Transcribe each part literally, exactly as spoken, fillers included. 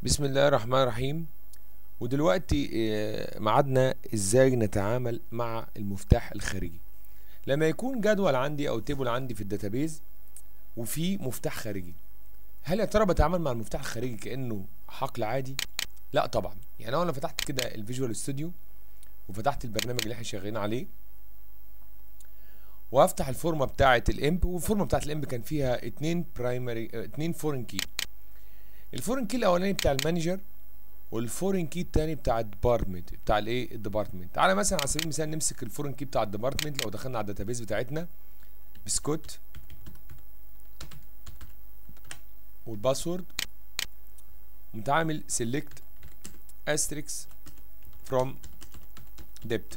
بسم الله الرحمن الرحيم. ودلوقتي آه، ميعادنا ازاي نتعامل مع المفتاح الخارجي لما يكون جدول عندي او تيبل عندي في الداتابيز وفي مفتاح خارجي. هل يا ترى بتعامل مع المفتاح الخارجي كانه حقل عادي؟ لا طبعا. يعني انا فتحت كده الفيجوال ستوديو وفتحت البرنامج اللي احنا شغالين عليه وافتح الفورمه بتاعه الامب، والفورمه بتاعه الامب كان فيها اتنين برايمري اتنين فورين كي. الفورين كي الاولاني بتاع المانجر والفورين كي التاني بتاع الديبارتمنت بتاع الايه الديبارتمنت. تعالى مثلا على سبيل المثال نمسك الفورين كي بتاع الديبارتمنت. لو دخلنا على الداتابيز بتاعتنا بسكوت والباسورد ومتعامل سيلكت استريكس فروم ديبت.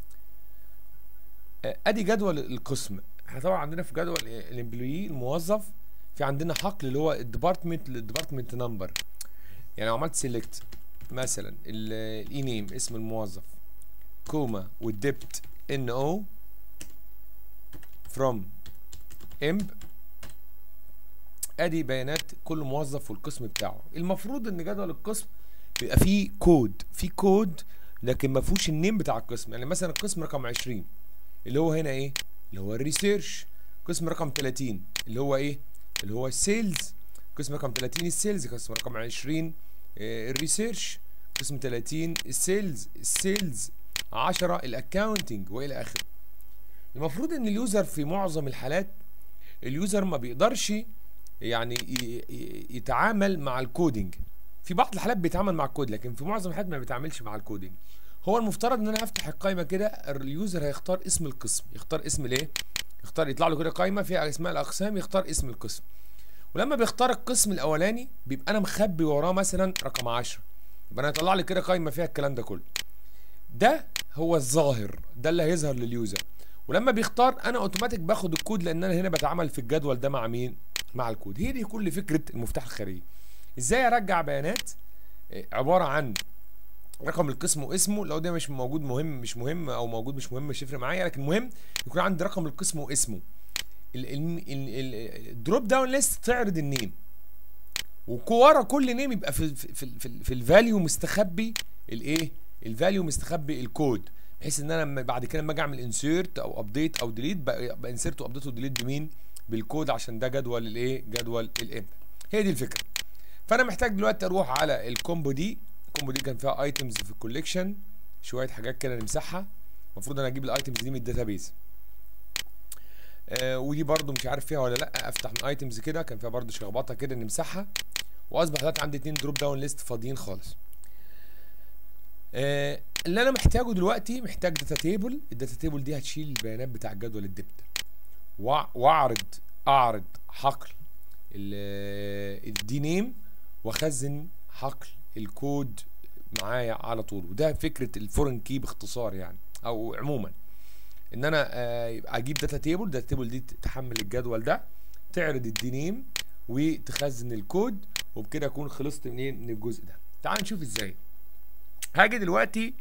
ادي جدول القسم. احنا طبعا عندنا في جدول الامبلوي الموظف في عندنا حقل اللي هو الديبارتمنت للديبارتمنت نمبر. يعني لو عملت سيلكت مثلا الاي نيم اسم الموظف كوما والديبت ان او فروم امب، ادي بيانات كل موظف والقسم بتاعه. المفروض ان جدول القسم بيبقى فيه كود فيه كود لكن ما فيهوش النيم بتاع القسم. يعني مثلا القسم رقم عشرين اللي هو هنا ايه اللي هو الريسيرش، قسم رقم تلاتين اللي هو ايه اللي هو السيلز، قسم رقم تلاتين السيلز، قسم رقم عشرين الريسيرش، قسم تلاتين السيلز السيلز عشرة الاكاونتنج والى اخره. المفروض ان اليوزر في معظم الحالات اليوزر ما بيقدرش يعني يتعامل مع الكودينج. في بعض الحالات بيتعامل مع الكود لكن في معظم الحالات ما بيتعاملش مع الكودينج. هو المفترض ان انا افتح القائمه كده، اليوزر هيختار اسم القسم، يختار اسم الايه يختار يطلع له كده قائمه فيها اسماء الاقسام، يختار اسم القسم. ولما بيختار القسم الاولاني بيبقى انا مخبي وراه مثلا رقم عشرة، يبقى انا هيطلع لي كده قائمه فيها الكلام ده كله. ده هو الظاهر، ده اللي هيظهر لليوزر. ولما بيختار انا اوتوماتيك باخد الكود لان انا هنا بتعامل في الجدول ده مع مين؟ مع الكود. هي دي كل فكره المفتاح الخارجي. ازاي ارجع بيانات عباره عن رقم القسم واسمه. لو ده مش موجود مهم مش مهم او موجود مش مهم مش هيفرق معايا، لكن المهم يكون عندي رقم القسم واسمه. الدروب داون ليست تعرض النيم، وورا كل نيم يبقى في في في, في, في الفاليو مستخبي الايه الفاليو مستخبي الكود، بحيث ان انا لما بعد كده لما اجي اعمل انسيرت او ابديت او ديليت بانسيرت وابديت وديليت بمين؟ بالكود، عشان ده جدول الايه جدول الامب. هي دي الفكره. فانا محتاج دلوقتي اروح على الكومبو دي. الكومبو دي كان فيها ايتمز في الكوليكشن، شويه حاجات كده نمسحها. المفروض انا اجيب الايتمز دي من الداتابيز. آه ودي برده مش عارف فيها ولا لا. افتح من ايتمز كده كان فيها برده شخبطه كده نمسحها. واصبح دلوقتي عندي اتنين دروب داون ليست فاضيين خالص. آه اللي انا محتاجه دلوقتي محتاج داتا تيبل. الداتا تيبل دي هتشيل البيانات بتاع الجدول الدبت، واعرض اعرض حقل الدي نيم واخزن حقل الكود معايا على طول. وده فكره الفورين كي باختصار يعني، او عموما ان انا آه اجيب داتا تيبل. داتا تيبل دي تحمل الجدول ده، تعرض الدي نيم وتخزن الكود، وبكده اكون خلصت منين من الجزء ده. تعال نشوف ازاي. هاجي دلوقتي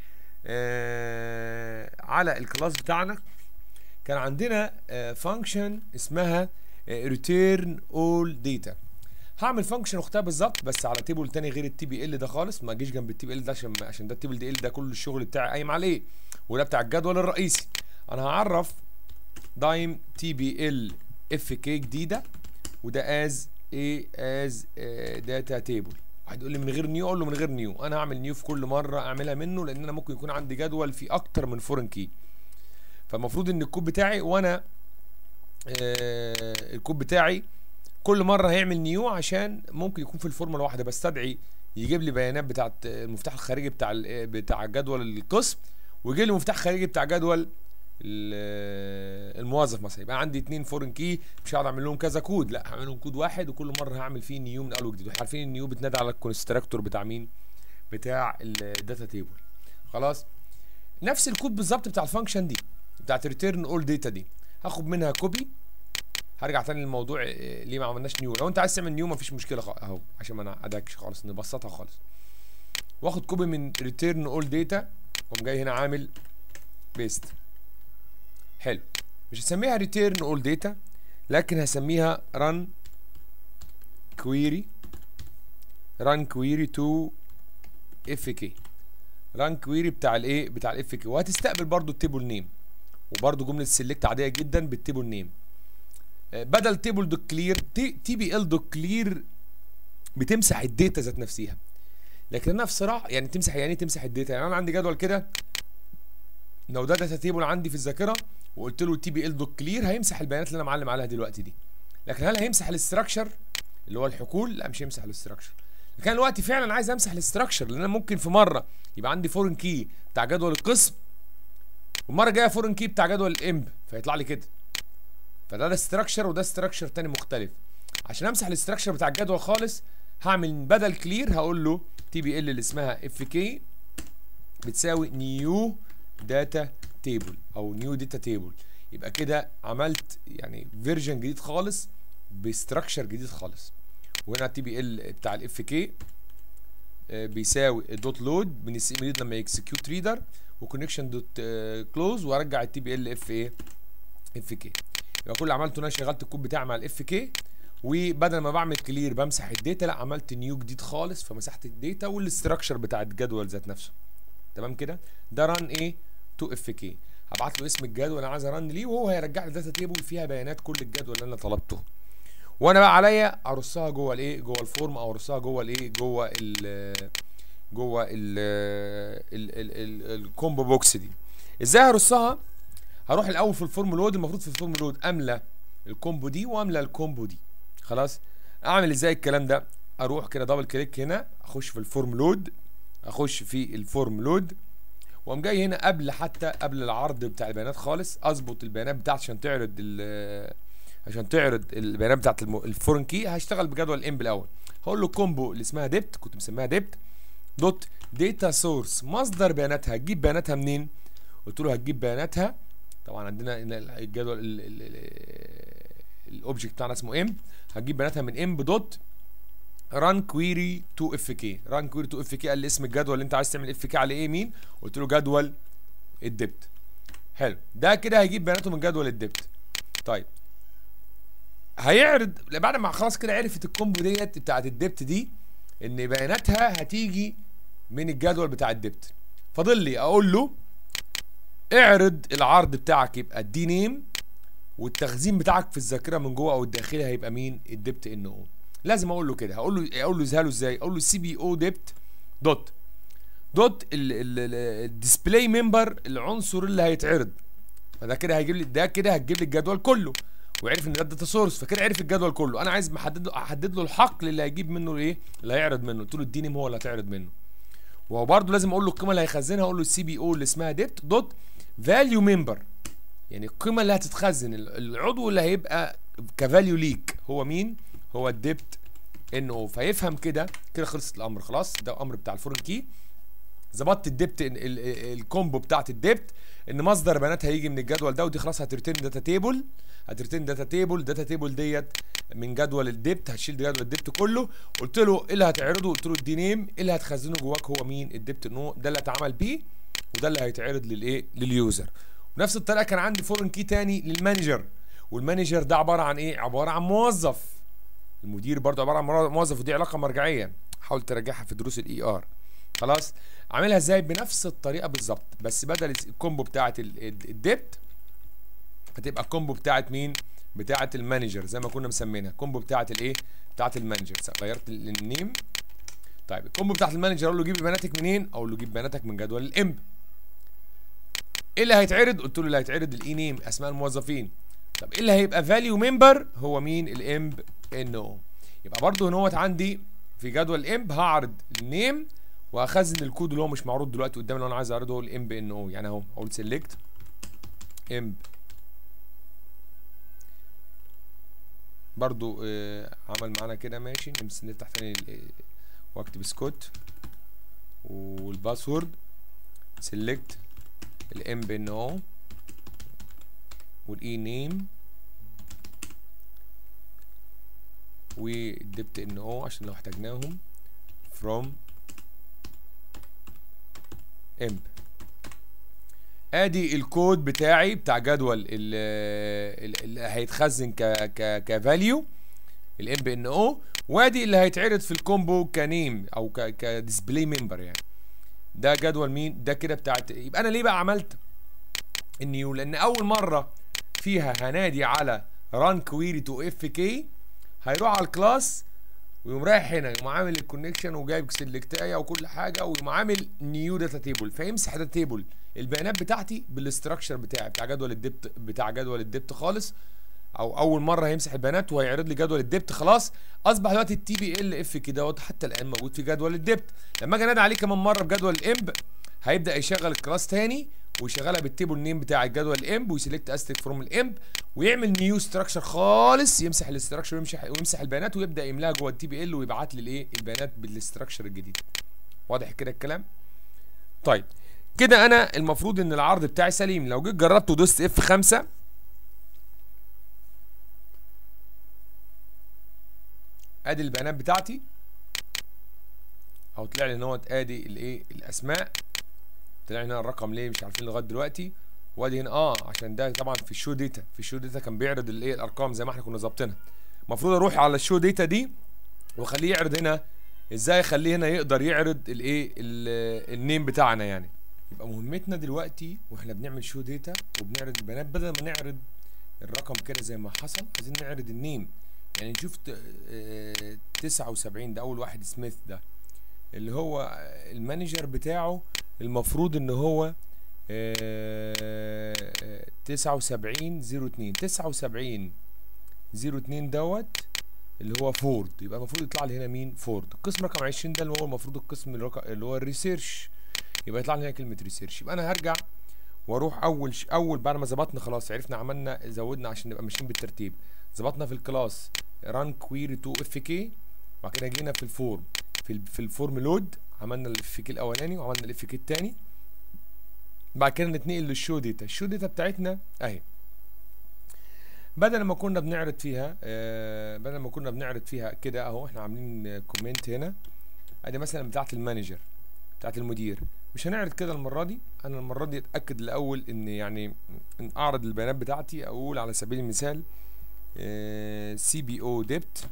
آه على الكلاس بتاعنا. كان عندنا آه فانكشن اسمها آه return all data. هعمل فانكشن اختها بالظبط بس على تيبل تاني غير التي بي ال ده خالص. ما اجيش جنب التي بي ال ده عشان عشان ده التيبل دي ال ده كل الشغل بتاعي قايم عليه، وده بتاع الجدول الرئيسي. انا هعرف دايم تي بي ال اف كي جديده، وده از ايه از داتا تيبل. واحد يقول لي من غير نيو، اقول له من غير نيو. انا هعمل نيو في كل مره اعملها منه، لان انا ممكن يكون عندي جدول فيه اكتر من فورين كي. فالمفروض ان الكود بتاعي وانا آه الكود بتاعي كل مره هيعمل نيو، عشان ممكن يكون في الفورمه الواحده بستدعي يجيب لي بيانات بتاعه المفتاح الخارجي بتاع بتاع جدول القسم، ويجيب لي مفتاح خارجي بتاع جدول الموظف مثلا. يبقى عندي اتنين فورين كي، مش هقعد اعمل لهم كذا كود، لا هعمل لهم كود واحد وكل مره هعمل فيه نيو من اول وجديد. واحنا عارفين النيو بتنادى على الكونستراكتور بتاع مين؟ بتاع الداتا تيبل. خلاص. نفس الكود بالظبط بتاع الفانكشن دي بتاعت ريتيرن اول داتا دي، هاخد منها كوبي. هرجع تاني للموضوع ليه ما عملناش نيو. لو انت عايز تعمل نيو مفيش مشكله خالص اهو، عشان ما انا ادكش خالص نبسطها خالص. واخد كوبي من ريتيرن اول داتا واقوم جاي هنا عامل بيست. حلو. مش هسميها ريتيرن اول داتا، لكن هسميها ران كويري run query to اف كي، run query بتاع الايه بتاع الاف كي، وهتستقبل برضو التيبل نيم، وبرضو جمله سيلكت عاديه جدا بالتيبل نيم. بدل تيبل دوت كلير، تي بي ال دوت كلير بتمسح الداتا ذات نفسها، لكن انا في صراحه يعني تمسح، يعني تمسح الداتا، يعني انا عندي جدول كده لو ده داتا تيبل عندي في الذاكره وقلت له تي بي ال دوت كلير هيمسح البيانات اللي انا معلم عليها دلوقتي دي، لكن هل هيمسح الاستراكشر اللي هو الحقول؟ لا مش هيمسح الاستراكشر. لكن دلوقتي فعلا عايز امسح الاستراكشر، لان انا ممكن في مره يبقى عندي فورن كي بتاع جدول القسم، والمره الجايه فورن كي بتاع جدول الامب، فيطلع لي كده، فده ده استراكشر وده استراكشر تاني مختلف. عشان امسح الاستراكشر بتاع الجدول خالص هعمل بدل كلير هقول له تي بي ال اللي اسمها اف كي بتساوي نيو داتا تيبل او نيو داتا تيبل، يبقى كده عملت يعني فيرجن جديد خالص باستراكشر جديد خالص. وهنا التي بي ال بتاع الاف كي بيساوي دوت لود من السي ام ريد لما يكسكيوت ريدر، وكونكشن دوت كلوز، وارجع التي بي ال اف ايه اف كي. يبقى كل اللي عملته ان انا شغلت الكود بتاعي مع الاف كي، وبدل ما بعمل كلير بمسح الداتا، لا عملت نيو جديد خالص فمسحت الداتا والاستراكشر بتاع الجدول ذات نفسه. تمام كده؟ ده ران ايه تو اف كي، هبعت له اسم الجدول اللي انا عايز ارن ليه، وهو هيرجع لي داتا تيبل فيها بيانات كل الجدول اللي انا طلبته، وانا بقى عليا ارصها جوه الايه جوه الفورم، او ارصها جوه الايه جوه ال جوه ال الكومبو بوكس دي. ازاي هرصها؟ هروح الاول في الفورم لود، المفروض في الفورم لود املى الكومبو دي واملى الكومبو دي. خلاص، اعمل ازاي الكلام ده؟ اروح كده دبل كليك هنا، اخش في الفورم لود، اخش في الفورم لود، واقوم جاي هنا قبل حتى قبل العرض بتاع البيانات خالص اظبط البيانات بتاعتي عشان تعرض عشان تعرض البيانات بتاعت الفورن كي. هشتغل بجدول الام الاول، هقول له كومبو اللي اسمها ديبت، كنت مسميها ديبت دوت داتا سورس، مصدر بياناتها هتجيب بياناتها منين؟ قلت له هتجيب بياناتها، طبعا عندنا الجدول الاوبجكت بتاعنا اسمه ام، هتجيب بياناتها من ام دوت ران كويري تو اف كي. ران كويري تو اف كي قال لي اسم الجدول اللي انت عايز تعمل اف كي على ايه مين؟ قلت له جدول الدبت. حلو، ده كده هيجيب بياناته من جدول الدبت. طيب هيعرض بعد ما خلاص كده عرفت الكومبو ديت بتاعت الدبت دي ان بياناتها هتيجي من الجدول بتاع الدبت، فاضل لي اقول له اعرض العرض بتاعك يبقى الدي نيم، والتخزين بتاعك في الذاكره من جوه او الداخلي هيبقى مين؟ الدبت ان او. لازم اقول له كده، هقول له اقول له ازاي ازاي اقول له سي بي او ديبت دوت دوت الديسبلاي ممبر، العنصر اللي هيتعرض، فده كده هيجيب لي، ده كده هتجيب لي الجدول كله، وعرف ان ده الداتا سورس، فكده عرف الجدول كله. انا عايز محدد له احدد له الحقل اللي هيجيب منه ايه؟ اللي هيعرض منه، قلت له الدي نيم هو اللي هتعرض منه. وهو برده لازم اقول له القيمه اللي هيخزنها، اقول له السي بي او اللي اسمها ديبت دوت فاليو ممبر، يعني القيمه اللي هتتخزن، العضو اللي هيبقى كفاليو ليك هو مين؟ هو الديبت ان او. فيفهم كده كده خلصت الامر، خلاص ده الامر بتاع الفورن كي. ظبطت الدبت الكومبو بتاعت الدبت ان مصدر بياناتها هيجي من الجدول ده، ودي خلاص هترتين داتا تيبل، هترتين داتا تيبل، داتا تيبل ديت من جدول الدبت، هتشيل جدول الدبت كله. قلت له ايه اللي هتعرضه؟ قلت له الدي نيم، ايه اللي هتخزنه جواك هو مين؟ الدبت نو، ده اللي هيتعمل بيه وده اللي هيتعرض للايه؟ لليوزر. ونفس الطريقه كان عندي فورن كي تاني للمانجر، والمانجر ده عباره عن ايه؟ عباره عن موظف. المدير برضه عباره عن موظف، ودي علاقه مرجعيه حاول تراجعها في دروس الاي ار. خلاص، عاملها ازاي؟ بنفس الطريقه بالظبط، بس بدل الكومبو بتاعه الدبت هتبقى الكومبو بتاعه مين؟ بتاعه المانجر، زي ما كنا مسمينها كومبو بتاعه الايه؟ بتاعه المانجر. غيرت النيم. طيب الكومبو بتاعه المانجر اقول له جيب بياناتك منين؟ اقول له جيب بياناتك من جدول الامب. ايه اللي هيتعرض؟ قلت له اللي هيتعرض الاي نيم، اسماء الموظفين. طب ايه اللي هيبقى فاليو ممبر؟ هو مين؟ الامب ان او. يبقى برضه هنا هوت عندي في جدول الامب هعرض النيم وهخزن الكود اللي هو مش معروض دلوقتي قدامي، اللي انا عايز اعرضه هو الامب ان او. يعني اهو اقول سيلكت امب، برضه آه عمل معانا كده ماشي. نفتح تاني واكتب سكوت والباسورد، سيلكت الامب ان او والاي نيم والدبت ان او عشان لو احتاجناهم from امب. ادي الكود بتاعي بتاع جدول اللي هيتخزن ك ك كفاليو الامب ان او، وادي اللي هيتعرض في الكومبو كنيم او كديسبلاي ممبر يعني. ده جدول مين؟ ده كده بتاعت. يبقى انا ليه بقى عملت النيو؟ لان اول مره فيها هنادي على ران كويري تو اف كي، هيروح على الكلاس ويقوم رايح هنا يقوم عامل الكونكشن وجايب سلكتايه وكل حاجه ويقوم عامل نيو داتا تيبل، فيمسح داتا تيبل البيانات بتاعتي بالاستراكشر بتاعي بتاع جدول الدبت بتاع جدول الدبت خالص، او اول مره هيمسح البيانات وهيعرض لي جدول الدبت. خلاص اصبح دلوقتي التي بي ال اف كي دوت حتى الان موجود في جدول الدبت. لما اجي انادي عليه كمان مره بجدول الامب هيبدا يشغل الكلاس تاني ويشغلها بالتيبل نيم بتاع الجدول الامب ويسلكت استك فروم الامب ويعمل نيو ستراكشر خالص، يمسح الاستراكشر ويمسح ويمسح البيانات ويبدا يملاها جوه التي بي ال ويبعت لي الايه البيانات بالاستراكشر الجديد. واضح كده الكلام؟ طيب كده انا المفروض ان العرض بتاعي سليم. لو جيت جربت ودوست اف خمسة ادي البيانات بتاعتي او طلع لي ان هو ادي الايه الاسماء، طلع هنا الرقم ليه مش عارفين لغايه دلوقتي. وادي هنا اه عشان ده طبعا في الشو داتا، في الشو داتا كان بيعرض الايه الارقام زي ما احنا كنا ظابطينها. المفروض اروح على الشو داتا دي واخليه يعرض هنا. ازاي اخليه هنا يقدر يعرض الايه النيم بتاعنا يعني؟ يبقى مهمتنا دلوقتي واحنا بنعمل شو داتا وبنعرض البيانات بدل ما نعرض الرقم كده زي ما حصل عايزين نعرض النيم. يعني نشوف تسعة وسبعين ده اول واحد سميث ده اللي هو المانجر بتاعه المفروض ان هو تسعة وسبعين صفر اتنين تسعة وسبعين صفر اتنين دوت اللي هو فورد. يبقى المفروض يطلع لي هنا مين؟ فورد. القسم رقم عشرين ده اللي هو المفروض القسم اللي هو الريسيرش، يبقى يطلع لي هنا كلمه ريسيرش. يبقى انا هرجع واروح اول ش... اول بعد ما ظبطنا خلاص عرفنا عملنا زودنا عشان نبقى ماشيين بالترتيب. ظبطنا في الكلاس ران كويري تو اف كي وبعد كده جينا في الفورم في ال... في الفورم لود عملنا الاف كي الاولاني وعملنا الاف كي الثاني. بعد كده نتنقل للشو داتا. الشو داتا بتاعتنا اهي بدل ما كنا بنعرض فيها آه بدل ما كنا بنعرض فيها كده اهو احنا عاملين كومنت هنا ادي مثلا بتاعت المانجر بتاعت المدير. مش هنعرض كده المره دي. انا المره دي اتاكد الاول ان يعني ان اعرض البيانات بتاعتي. اقول على سبيل المثال سي بي او ديبت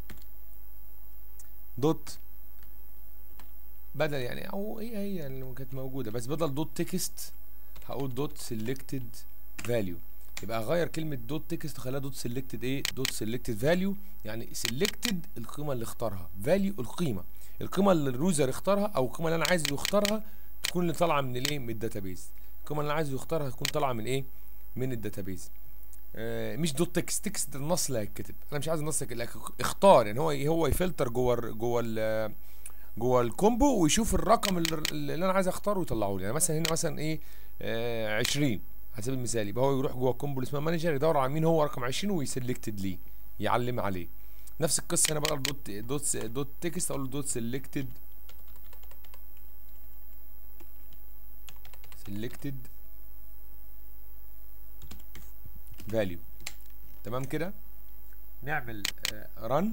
دوت بدل يعني او هي هي اللي كانت موجوده بس بدل دوت تكست هقول دوت سيلكتد فاليو. يبقى اغير كلمه دوت تكست اخليها دوت سيلكتد ايه دوت سيلكتد فاليو. يعني سيلكتد القيمه اللي اختارها، فاليو القيمه القيمه اللي اليوزر اختارها او القيمه اللي انا عايز يختارها تكون اللي طالعه من الايه من الداتابيز. القيمه اللي انا عايز يختارها تكون طالعه من ايه من الداتابيز. آه مش دوت تكست. تكست النص اللي هيتكتب انا مش عايز النص اللي اختار. يعني هو هو يفلتر جوه جوه جوه الكومبو ويشوف الرقم اللي, اللي انا عايز اختاره ويطلعه لي. يعني مثلا هنا مثلا ايه آه عشرين على سبيل المثال. يبقى هو يروح جوه الكومبو اللي اسمها مانجر يدور على مين هو رقم عشرين ويسلكتد ليه يعلم عليه. نفس القصه هنا بقى دوت دوت دوت تكست اقول له دوت سيلكتد سيلكتد فاليو. تمام كده. نعمل رن.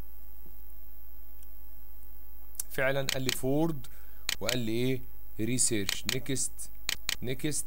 فعلا قال لي فورد وقال لي ايه ريسيرش. نيكست نيكست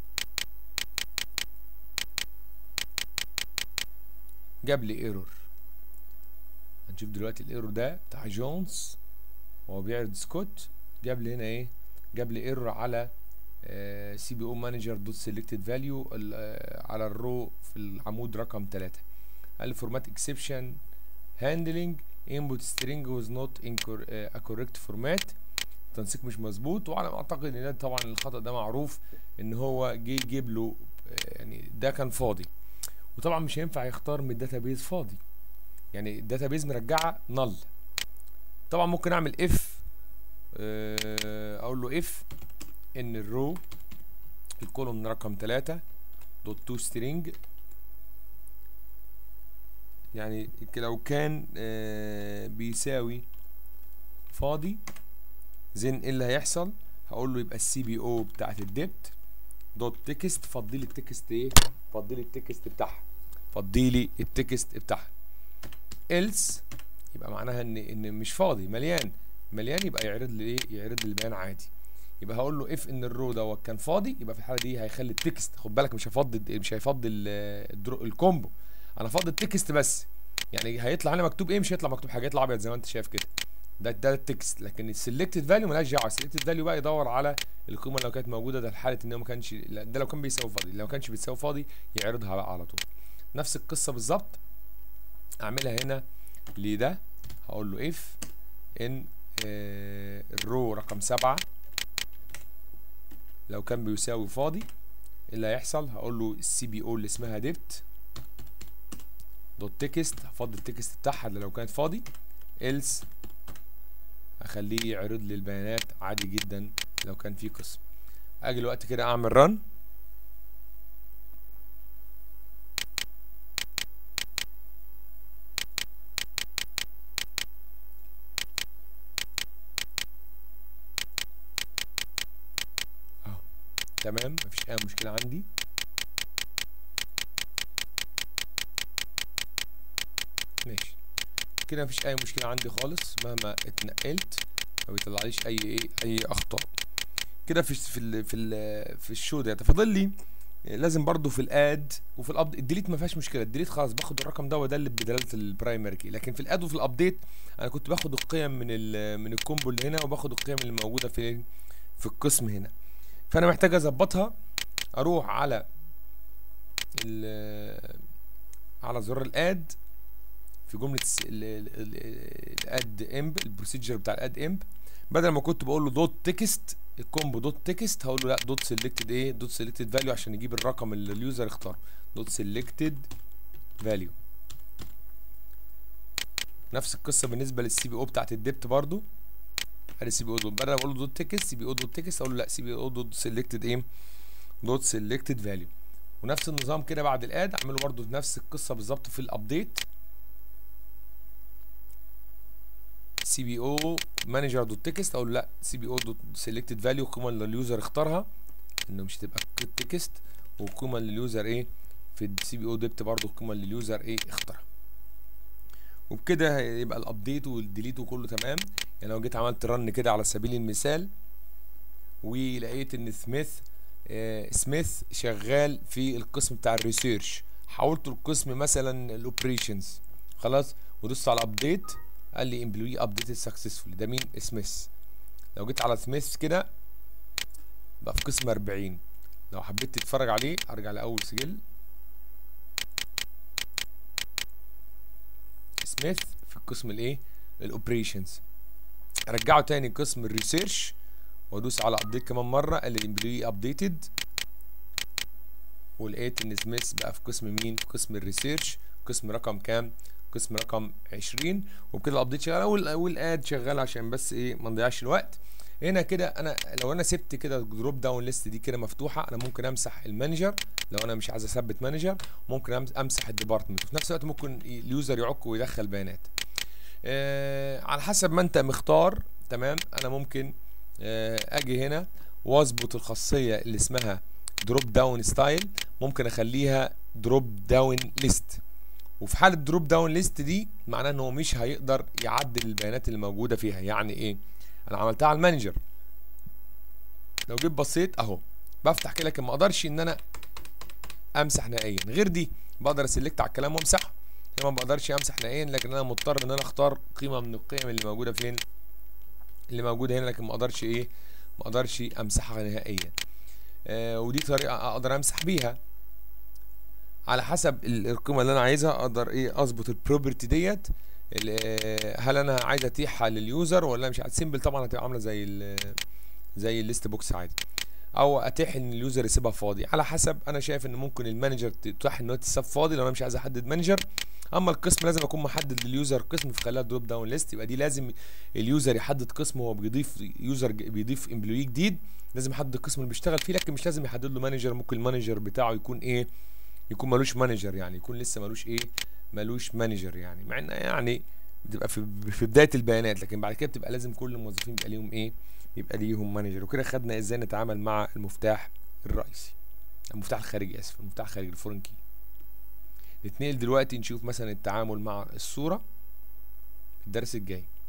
جاب لي ايرور. هنشوف دلوقتي الايرور ده بتاع جونز وهو بيعرض سكوت. جاب لي هنا ايه جاب لي ايرور على سي بي او مانجر دوت سيلكتد فاليو على الرو في العمود رقم ثلاثة. قال لي فورمات اكسبشن هاندلنج input string was not in a correct format. التنسيق مش مظبوط. وعلى ما اعتقد ان ده طبعا الخطأ ده معروف ان هو جه يجيب له يعني ده كان فاضي وطبعا مش هينفع يختار من الداتابيز فاضي. يعني الداتابيز مرجعه نل. طبعا ممكن اعمل اف اقول له اف ان الرو الكولوم رقم ثلاثة دوت تو سترينج. يعني لو كان آه بيساوي فاضي زين ايه اللي هيحصل؟ هقول له يبقى السي بي او بتاعت الديبت دوت تكست فضي لي التكست ايه فضي لي التكست بتاعها فضي لي التكست بتاعها. else يبقى معناها ان ان مش فاضي مليان مليان يبقى يعرض لي ايه يعرض لي البيان عادي. يبقى هقول له اف ان الرو دوت كان فاضي يبقى في الحاله دي هيخلي التكست. خد بالك مش هيفضي مش هيفضي الكومبو. انا فاضي التكست بس يعني هيطلع هنا مكتوب ايه؟ مش هيطلع مكتوب حاجه، يطلع ابيض زي ما انت شايف كده. ده ده التكست. لكن السلكتد فاليو مالهاش دعوه. السلكتد فاليو بقى يدور على القيمه لو كانت موجوده، ده في حاله ان هو ما كانش، ده لو كان بيساوي فاضي، لو ما كانش بيساوي فاضي يعرضها بقى على طول. نفس القصه بالظبط اعملها هنا لده. هقول له اف ان آه الرو رقم سبعة لو كان بيساوي فاضي، اللي هيحصل هقول له السي بي او اللي اسمها ديبت دوت تكست، هفضي التكست بتاعها لو كانت فاضي، else اخليه يعرض لي البيانات عادي جدا لو كان في قسم. اجي الوقت كده اعمل رن، اهو تمام مفيش اي مشكله عندي. ماشي كده مفيش اي مشكله عندي خالص، مهما اتنقلت ما بيطلعليش اي ايه اي اخطاء. كده في في ال في ال في الشو ده فاضل لي لازم برضو في الاد وفي الابديت. الديليت ما فيهاش مشكله، الديليت خلاص باخد الرقم ده وادلت بدلاله البرايمري كي. لكن في الاد وفي الابديت انا كنت باخد القيم من ال من الكومبو اللي هنا، وباخد القيم اللي موجوده في في القسم هنا. فانا محتاج اظبطها. اروح على ال على زرار الاد في جمله الاد امب، البروسيجر بتاع الاد امب، بدل ما كنت بقول له دوت تكست الكومبو دوت تكست، هقول له لا دوت سيلكتد ايه دوت سيلكتد فاليو عشان يجيب الرقم اللي اليوزر اختاره. دوت سيلكتد فاليو. نفس القصه بالنسبه للسي بي او بتاعت الديبت برضو. ادي سي بي او دوت، بدل ما اقول له دوت تكست سي بي او دوت تكست اقول له لا سي بي او دوت سيلكتد ايه دوت سيلكتد فاليو. ونفس النظام كده بعد الاد اعمله برضو نفس القصه بالظبط في الابديت. سي بي او مانجر دوت تكست اقول لا سي بي او دوت سيلكتد فاليو، القيمه اللي اليوزر اختارها، انه مش هتبقى تكست، والقيمه اللي اليوزر ايه في السي بي او ديبت برضو القيمه اللي اليوزر ايه اختارها. وبكده هيبقى الابديت والديليت وكله تمام. يعني لو جيت عملت رن كده على سبيل المثال ولقيت ان سميث آه سميث شغال في القسم بتاع الريسيرش، حولته القسم مثلا الاوبريشنز خلاص، ودوست على ابديت قال لي امبلوي ابديتد سكسسفولي. ده مين؟ سميث. لو جيت على سميث كده بقى في قسم أربعين. لو حبيت تتفرج عليه ارجع لاول سجل سميث في القسم الايه الاوبريشنز، ارجعه تاني قسم الريسيرش وادوس على ابديت كمان مره قال لي امبلوي ابديتد، ولقيت ان سميث بقى في قسم مين؟ في قسم الريسيرش، قسم رقم كام؟ قسم رقم عشرين. وبكده الابديت شغال والاد شغال عشان بس ايه ما نضيعش الوقت. هنا كده انا لو انا سبت كده الدروب داون ليست دي كده مفتوحه، انا ممكن امسح المانجر لو انا مش عايز اثبت مانجر، ممكن امسح الديبارتمنت، وفي نفس الوقت ممكن اليوزر يعك ويدخل بيانات آه على حسب ما انت مختار. تمام. انا ممكن آه اجي هنا واظبط الخاصيه اللي اسمها دروب داون ستايل، ممكن اخليها دروب داون ليست. وفي حاله دروب داون ليست دي معناه ان هو مش هيقدر يعدل البيانات اللي موجوده فيها. يعني ايه؟ انا عملتها على المانجر، لو جيت بصيت اهو بفتح كده، لكن ما اقدرش ان انا امسح نهائيا. غير دي بقدر اسلكت على الكلام وامسحه، ما بقدرش امسح نهائيا، لكن انا مضطر ان انا اختار قيمه من القيم اللي موجوده فين؟ اللي موجوده هنا، لكن ما اقدرش ايه ما اقدرش امسحها نهائيا. آه ودي طريقه اقدر امسح بيها على حسب القيمه اللي انا عايزها. اقدر ايه اظبط البروبرتي ديت، هل انا عايز اتيحها لليوزر ولا مش عايز. سيمبل طبعا هتبقى عامله زي ال زي الليست بوكس عادي، او اتيح ان اليوزر يسيبها فاضي على حسب. انا شايف ان ممكن المانجر تتيح ان هو تسيب فاضي لو انا مش عايز احدد مانجر. اما القسم لازم اكون محدد لليوزر قسم، في خلال دروب داون ليست يبقى دي لازم اليوزر يحدد قسم. هو بيضيف يوزر بيضيف امبلوي جديد لازم يحدد القسم اللي بيشتغل فيه، لكن مش لازم يحدد له مانجر. ممكن المانجر بتاعه يكون ايه يكون ملوش مانجر، يعني يكون لسه ملوش ايه ملوش مانجر، يعني مع ان يعني بتبقى في في بدايه البيانات، لكن بعد كده بتبقى لازم كل الموظفين يبقى ليهم ايه يبقى ليهم مانجر. وكده خدنا ازاي نتعامل مع المفتاح الرئيسي المفتاح الخارجي اسف المفتاح الخارجي الفورين كي. نتنقل دلوقتي نشوف مثلا التعامل مع الصوره في الدرس الجاي.